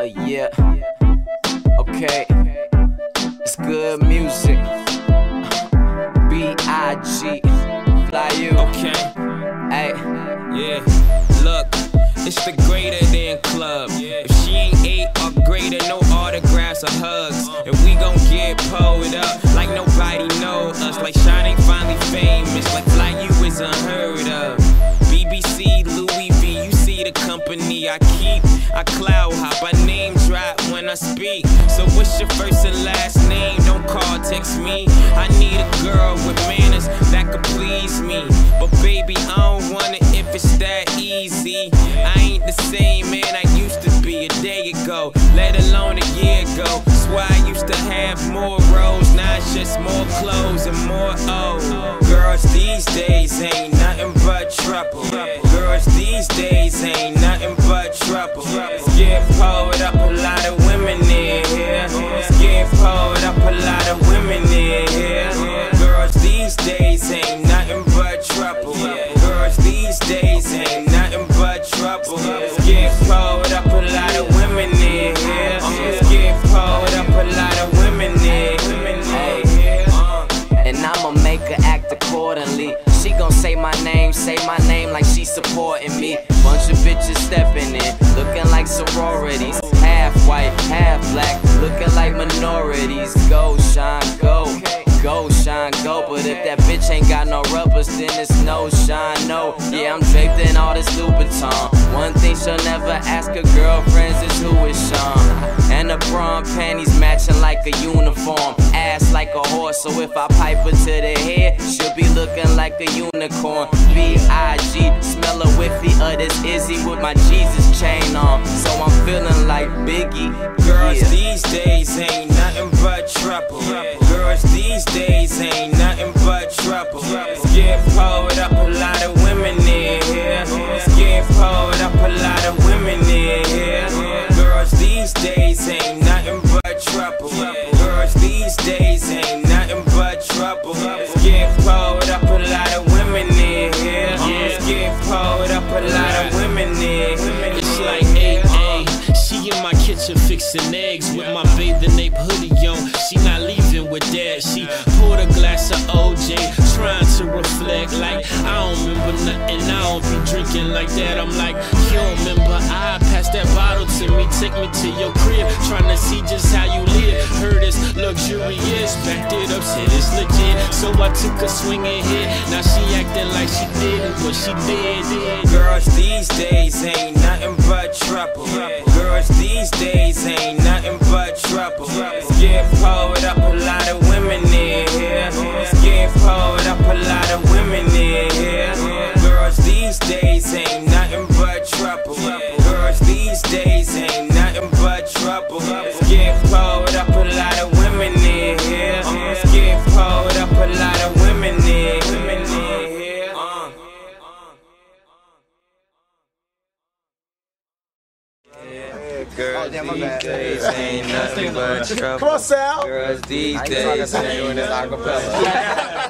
Yeah. Okay. It's good music. B.I.G. Fly.Union. Okay. Ay. Yeah. Look, it's the greater than club. If she ain't 8 or greater, no autographs or hugs. And we gon' get Poe'd Up like nobody know us. Like Shine ain't finally famous. Like Fly.You is unheard of. BBC, Louis V, you see the company I keep. I cloud hop, I name drop when I speak. So what's your first and last name? Don't call, text me. I need a girl with manners that could please me. But baby, I don't want it if it's that easy. I ain't the same man I used to be a day ago, let alone a year ago. Swear I used to have more roles, now it's just more clothes and more girls these days ain't nothing but trouble. Girls these days ain't nothing but trouble. It's getting Poe'd Up, a lot of women in here. It's getting Poe'd Up, a lot of women in here. Girls these days ain't nothing but trouble. Girls these days ain't nothing but trouble. It's getting Poe'd Up, a lot of women in here. It's getting Poe'd Up, a lot of women in here. And I'ma make her act accordingly. She gon' say my name like she supporting me. Bunch of bitches stepping in, looking like sororities. Half white, half black, looking like minorities. Go, shine, go. Go, shine, go. But if that bitch ain't got no rubbers, then it's no shine, no. Yeah, I'm draped in all this Louboutin. One thing she'll never ask her girlfriends is who is Sean. And the bra panties matching like a uniform. Ass like a horse, so if I pipe her to the head, she'll be looking like a unicorn. B.I.G. Smell a whiffy of this Izzy with my Jesus chain on. So I'm feeling like Biggie. Girls these days ain't nothing but trouble. Girls these days ain't nothing but trouble. It's getting Poe'd Up, a lot of women in here. It's getting Poe'd Up, a lot of women in here. Girls these days ain't nothing but trouble. Girls these days ain't nothing but trouble. It's getting Poe'd Up, a lot of women in here. It's getting Poe'd Up, a lot of women in here. It's like AA. She in my kitchen fixing eggs with my bathing ape hoodie on. She not leaving with that. She poured a glass of OJ, trying to reflect like I don't remember nothing. I don't be drinking like that. I'm like, you don't remember? I passed that bottle to me, take me to your crib, trying to see just how you live. Heard it's luxurious, backed it up, said it's legit. So I took a swinging hit. Now she acting like she didn't, what she did. Girls these days ain't nothing but trouble. Girls these days ain't nothing but trouble. It's getting Poe'd Up, a lot of women in here. It's getting Poe'd Up, a lot of women in here. Girls these days ain't nothing but trouble. Girls these days ain't nothing but trouble. It's getting Poe'd Up, a lot of women in here. It's getting Poe'd Up, a lot of women in here. Girls these days ain't nothing but trouble. Come on, Sal. Girls these days ain't nothing but trouble.